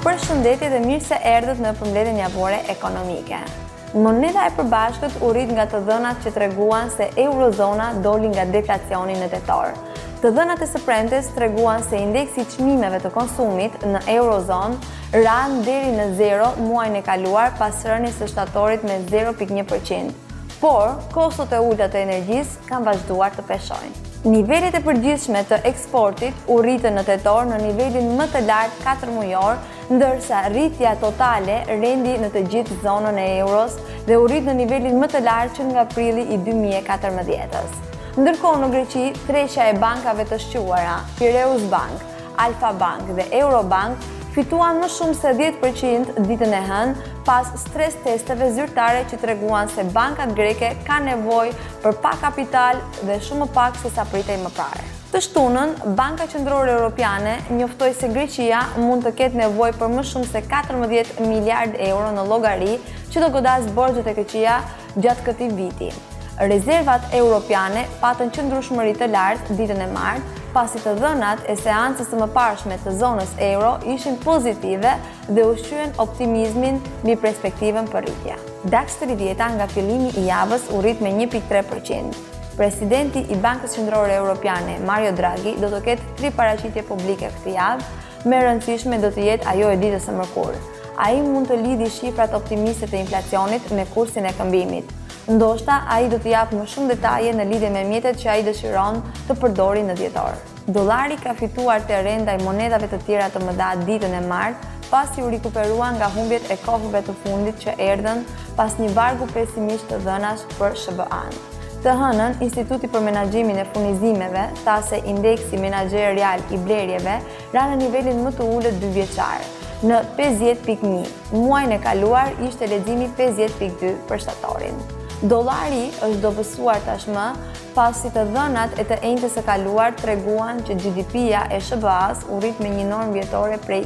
Përshëndetje dhe mirë se erdhët në përmbledhjen javore ekonomike. Moneda e përbashkët u rrit nga të dhënat që treguan se eurozona doli nga deflacioni në tetor. Të dhënat e së premtes treguan se indeksi i çmimeve të konsumit në eurozonë ran deri në 0 muajin e kaluar pas rënies së shtatorit me 0,1%. Por kostot e ulta të energjisë kanë vazhduar të peshojnë. Nivelet e përgjithshme të eksportit u rritën në tetor në nivelin më të lartë 4 mujor, ndërsa rritja totale rendi në të gjithë zonën e euros dhe u rrit në nivelin më të lartë që nga prilli i 2014-s. Ndërkohë në Greqi, treshja e bankave të shquara, Piraeus Bank, Alfa Bank dhe Eurobank fituan më shumë se 10% ditën e hënë pas stres testeve zyrtare që treguan se bankat greke kanë nevojë për pak kapital dhe shumë më pak se sa pritej më parë. Të shtunën, Banka Qendrore Europiane njoftoi se Greqia mund të ketë nevojë për më shumë se 14 miliard euro në llogari që do godas borxhet e Greqia gjatë këtij viti. Rezervat europiane patën qëndrueshmëri të lartë ditën e martë, pasi të dhënat e seancës së mëparshme të zonës euro ishin pozitive dhe ushqyen optimizmin mbi perspektivën për rritje. DAX 30 nga fillimi i javës u rrit me 1,3%. Presidenti i Bankës Qendrore Europiane, Mario Draghi, do të ketë 3 paraqitje publike këtë javë, më e rëndësishme do të jetë ajo e ditës së mërkurë. Ai mund të lidhi shifrat optimiste të inflacionit me kursin e këmbimit. Ndoshta ai do të japë më shumë detaje në lidhje me mjetet që ai dëshiron të përdori në dhjetor. Dollari ka fituar terren ndaj monedave të tjera të mëdha ditën e martë, pasi u rikuperua nga humbjet e kohëve të fundit që erdhën pas një vargu pesimist të dhënash për SBA-n. Të hënën, Instituti për Menaxhimin e Furnizimeve tha se indeksi menaxherial i blerjeve ra në nivelin më të ulët 2 vjeçar, në 50.1. Muajin e kaluar ishte leximi 50.2 për shtatorin. Dollari është dobësuar tashmë pasi të dhënat e të enjtës së kaluar treguan që GDP-ja e SBA-s u rrit me një normë vjetore prej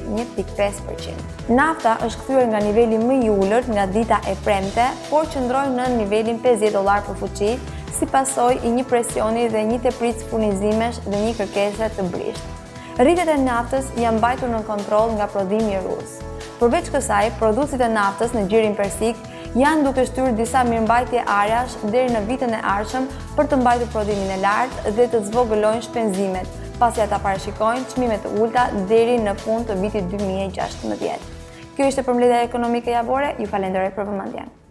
1,5%. Nafta është kthyer nga niveli më i ulët nga dita e premte, por qëndroi në nivelin $50 për fuqi, si pasojë i një presioni dhe një tepritje furnizimesh dhe një kërkese të brisht. Rritjet e naftës janë mbajtur në kontroll nga prodhimi rus. Përveç kësaj, prodhuesit e naftës në gjirin persik janë duke shtyrë disa mirëmbajtje arash deri në vitin e ardhshëm për të mbajtur prodhimin e lartë dhe të zvogëlojnë shpenzimet, pasi ata parashikojnë çmime të ulta deri në fund të vitit 2016. Kjo ishte përmbledhja ekonomike javore, ju falenderoj për vëmendjen.